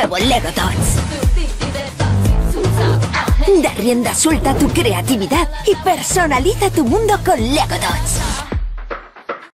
nuevo Lego Dots. Da rienda suelta a tu creatividad y personaliza tu mundo con Lego Dots.